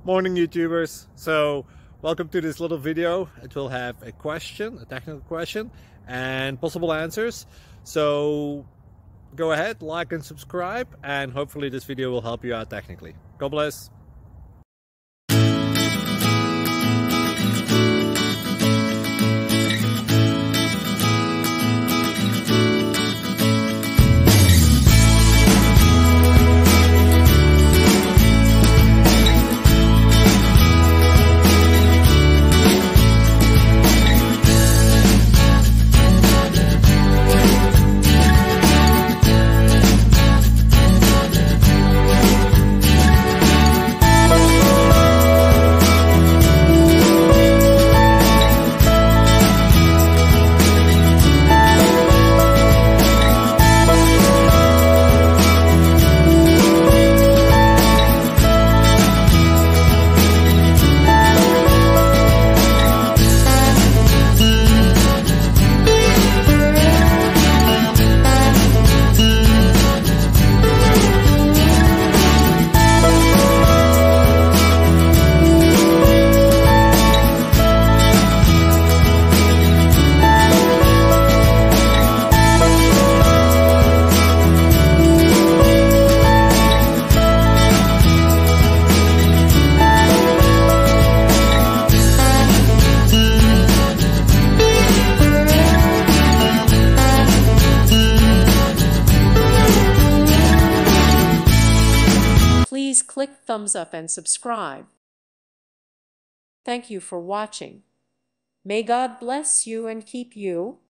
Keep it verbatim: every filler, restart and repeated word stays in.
Morning YouTubers. So welcome to this little video. It will have a question, a technical question, and possible answers. So go ahead, like and subscribe, and hopefully this video will help you out technically. God bless. Please click thumbs up and subscribe. Thank you for watching. May God bless you and keep you.